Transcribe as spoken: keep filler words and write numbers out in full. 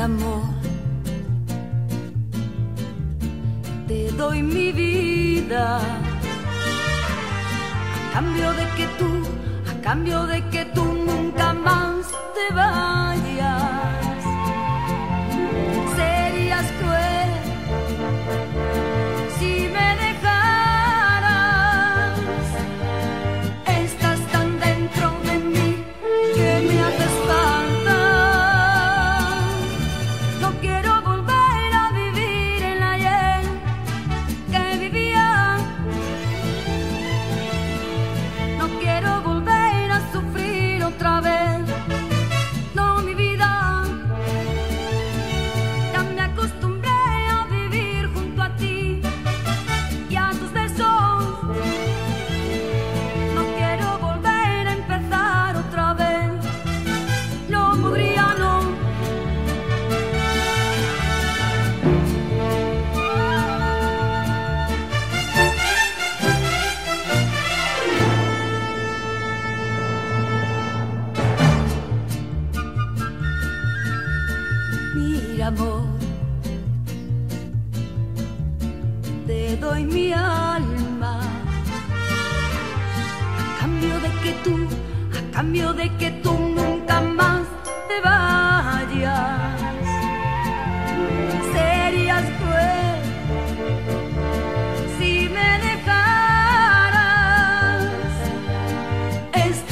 amor, te doy mi vida a cambio de que tú, a cambio de que tú nunca más te vayas. Serías cruel si me dejaras. Estás tan dentro de mí que me haces falta. No quiero volver a vivir el ayer que vivía. No quiero volver a sufrir otra vez. No, mi vida. Ya me acostumbré a vivir junto a ti y a tus besos. No quiero volver a empezar otra vez. No podría, no. Mira, amor, te doy mi alma a cambio de que tú, a cambio de que tú nunca más te vayas. Serías cruel si me dejaras.